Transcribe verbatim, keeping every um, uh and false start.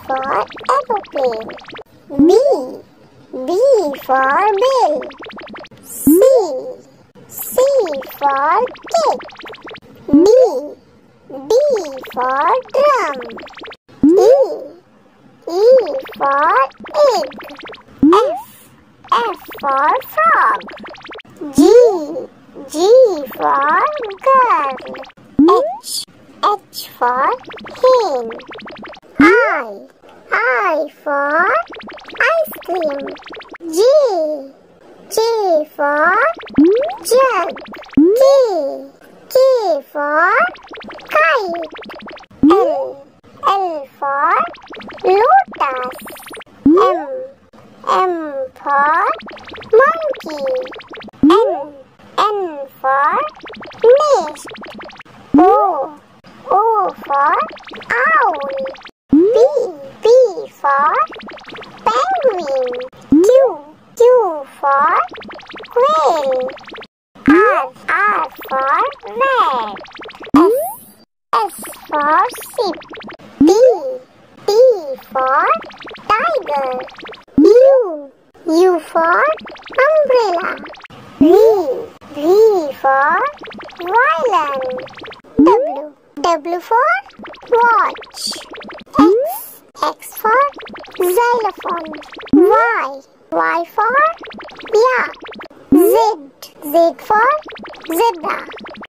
for aeroplane. B. B for bill. C. C for cake. D. D for drum. E. E for egg. F. F for frog. G. G for girl. H. H for hen. I. I for ice cream. J. J for jug. K. K for kite. L. L for lotus. M. M for monkey. N. N for nest. O. O for owl. P. P for penguin. Q. Q for quail. R. R for rat. S. S for sheep. T. T for tiger. U. U for umbrella. V. V for violin. W. W for watch. X. X for xylophone. Y. Y for yak. Z. Z for zebra.